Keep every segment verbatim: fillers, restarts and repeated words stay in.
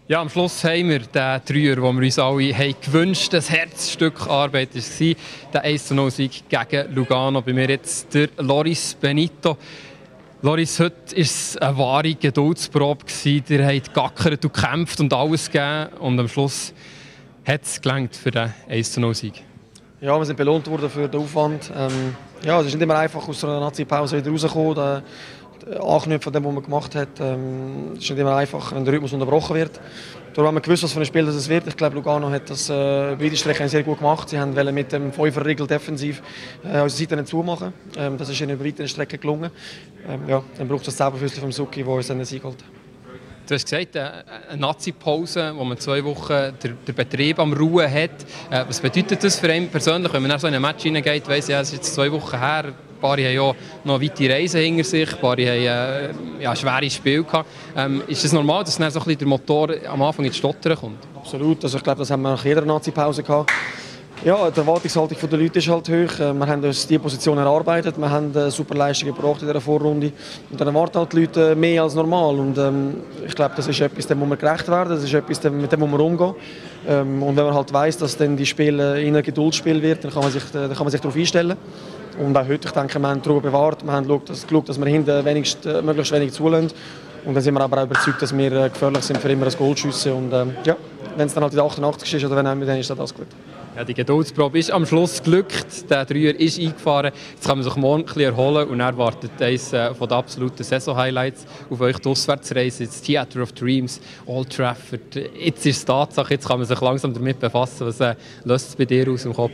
Ja, am Schluss haben wir den Dreier, den wir uns alle haben gewünscht haben. Das Herzstück Arbeit war der eins zu null Sieg gegen Lugano. Bei mir jetzt der Loris Benito. Loris, heute war es eine wahre Geduldsprobe. Ihr habt gackert und gekämpft und alles gegeben. Und am Schluss hat es gelangt für den eins zu null Sieg. Ja, wir sind belohnt worden für den Aufwand. Ähm, ja, es ist nicht immer einfach, aus einer Nazi-Pause wieder rauszukommen. Anknüpfen an dem, was man gemacht hat. Ähm, es ist nicht immer einfach, wenn der Rhythmus unterbrochen wird. Darum haben wir gewusst, was für ein Spiel das wird. Ich glaube, Lugano hat das äh, beide Strecken sehr gut gemacht. Sie wollten mit dem Fünfer-Riegel defensiv äh, unsere Seite nicht zumachen. Ähm, das ist ihnen über weiteren Strecken gelungen. Ähm, ja, dann braucht es das Zauberfüßchen vom Suki, der uns dann den Sieg holt. Du hast gesagt, eine Nazi-Pause, wo man zwei Wochen den, den Betrieb am Ruhen hat. Was bedeutet das für einen persönlich, wenn man nach so in ein Match hineingeht, weiss ja, es ist jetzt zwei Wochen her, ein paar haben ja noch eine weite Reise hinter sich, ein paar haben äh, ja, ein schweres Spiel gehabt. Ähm, ist es das normal, dass dann so ein bisschen der Motor am Anfang ins Stottern kommt? Absolut, also ich glaube, das haben wir nach jeder Nazi-Pause gehabt. Ja, die Erwartungshaltung der Leute ist halt hoch. Wir haben uns diese Position erarbeitet, wir haben eine super Leistung gebracht in dieser Vorrunde. Und dann erwarten halt die Leute mehr als normal. Und ähm, ich glaube, das ist etwas, dem muss man gerecht werden, das ist etwas, mit dem muss man umgehen. Ähm, und wenn man halt weiss, dass dann die Spiele in ein Geduldsspiel wird, dann kann man sich, dann kann man sich darauf einstellen. Und auch heute, ich denke, wir haben die Ruhe bewahrt, wir haben geschaut, dass, geschaut, dass wir hinten wenigst, äh, möglichst wenig zulassen. Und dann sind wir aber auch überzeugt, dass wir äh, gefährlich sind für immer ein Goal schiessen. Und ähm, ja, wenn es dann halt in der achtundachtzig ist oder wenn auch, dann ist das gut. Ja, die Geduldsprobe ist am Schluss geglückt. Der Dreier ist eingefahren. Jetzt kann man sich morgen ein bisschen erholen und dann wartet eines der absoluten Saison-Highlights auf euch die Auswärtsreise. Das Theatre of Dreams, Old Trafford. Jetzt ist es Tatsache, jetzt kann man sich langsam damit befassen. Was äh, löst es bei dir aus dem Kopf?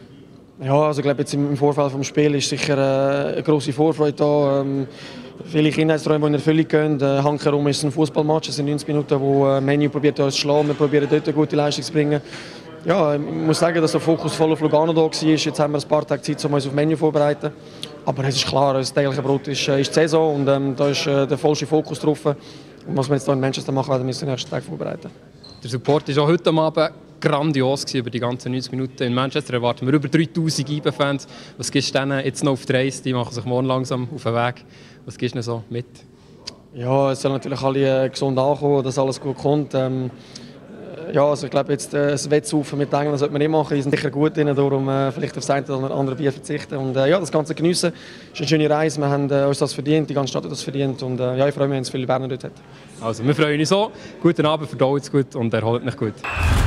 Ja, also ich glaube, jetzt im Vorfeld des Spiels ist sicher äh, eine grosse Vorfreude da. Ähm, viele Kindheitsträume, die in Erfüllung gehen. Äh, Hankerum ist ein Fußballmatch. Es sind neunzig Minuten, wo äh, Menu probiert uns zu schlagen. Wir probieren dort eine gute Leistung zu bringen. Ja, ich muss sagen, dass der Fokus voll auf Lugano da war. Jetzt haben wir ein paar Tage Zeit, um uns auf Menu vorzubereiten. Aber es ist klar, das tägliche Brot ist, ist die Saison und ähm, da ist äh, der vollste Fokus drauf. Und was wir jetzt hier in Manchester machen, werden wir uns den nächsten Tag vorbereiten. Der Support war auch heute Abend grandios über die ganzen neunzig Minuten. In Manchester erwarten wir über dreitausend I B E-Fans. Was gibst du denen jetzt noch auf die Reise? Die machen sich morgen langsam auf den Weg. Was gibst du ihnen so mit? Ja, es sollen natürlich alle äh, gesund ankommen, dass alles gut kommt. Ähm, Ja, also ich glaube, jetzt äh, das Wettsaufen mit England sollte man nicht machen. Die sind sicher gut drin, darum äh, vielleicht auf das eine oder andere Bier verzichten. Und äh, ja, das Ganze geniessen. Es ist eine schöne Reise, wir haben äh, uns das verdient, die ganze Stadt hat das verdient. Und äh, ja, ich freue mich, wenn es viele Berner dort hat. Also, wir freuen uns so. Guten Abend, verdaut es gut und erholt euch gut.